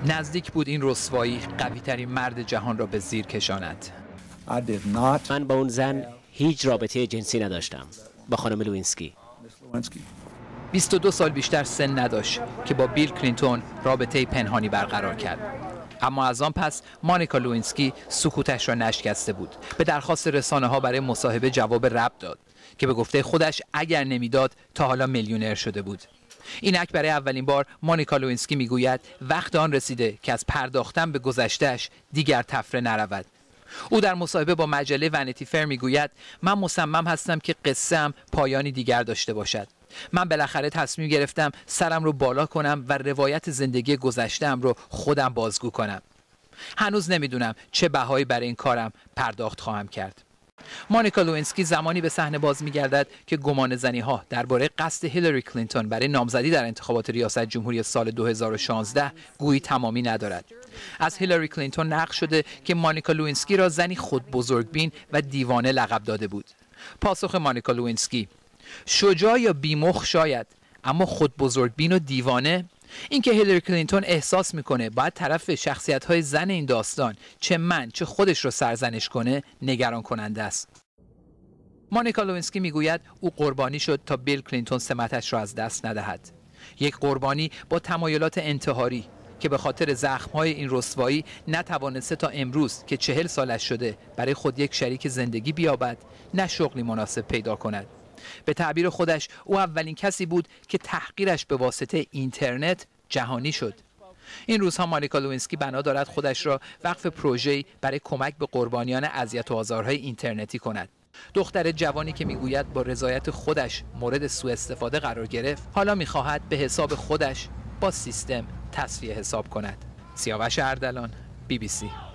نزدیک بود این رسوایی قوی‌ترین مرد جهان را به زیر کشاند. من با اون زن هیچ رابطه جنسی نداشتم، با خانم لوینسکی. 22 سال بیشتر سن نداشت که با بیل کلینتون رابطه پنهانی برقرار کرد. اما از آن پس مانیکا لوینسکی سکوتش را نشکسته بود. به درخواست رسانه‌ها برای مصاحبه جواب رد داد که به گفته خودش اگر نمیداد تا حالا میلیونر شده بود. اینک برای اولین بار مانیکا لوینسکی میگوید وقت آن رسیده که از پرداختن به گذشته‌اش دیگر تفره نرود. او در مصاحبه با مجله ونیتی فیر میگوید من مصمم هستم که قصه‌ام پایانی دیگر داشته باشد. من بالاخره تصمیم گرفتم سرم رو بالا کنم و روایت زندگی گذشته‌ام رو خودم بازگو کنم. هنوز نمیدونم چه بهایی برای این کارم پرداخت خواهم کرد. مانیکا لوینسکی زمانی به صحنه باز می‌گردد که گمانه‌زنی‌ها درباره قصد هیلاری کلینتون برای نامزدی در انتخابات ریاست جمهوری سال 2016 گویی تمامی ندارد. از هیلاری کلینتون نقل شده که مانیکا لوینسکی را زنی خود بزرگبین و دیوانه لقب داده بود. پاسخ مانیکا لوینسکی: شجاع یا بیمخ شاید، اما خود بزرگبین و دیوانه؟ اینکه هیلاری کلینتون احساس میکنه باید طرف شخصیت‌های زن این داستان چه من چه خودش رو سرزنش کنه نگران کننده است. مانیکا لوینسکی میگوید او قربانی شد تا بیل کلینتون سمتش را از دست ندهد. یک قربانی با تمایلات انتحاری که به خاطر زخم‌های این رسوایی نتوانسته تا امروز که 40 سالش شده برای خود یک شریک زندگی بیابد، نه شغلی مناسب پیدا کند. به تعبیر خودش او اولین کسی بود که تحقیرش به واسطه اینترنت جهانی شد. این روزها مانیکا لوینسکی بنا دارد خودش را وقف پروژه‌ای برای کمک به قربانیان اذیت و آزارهای اینترنتی کند. دختر جوانی که میگوید با رضایت خودش مورد سوء استفاده قرار گرفت، حالا میخواهد به حساب خودش با سیستم تصفیه حساب کند. سیاوش اردلان، BBC.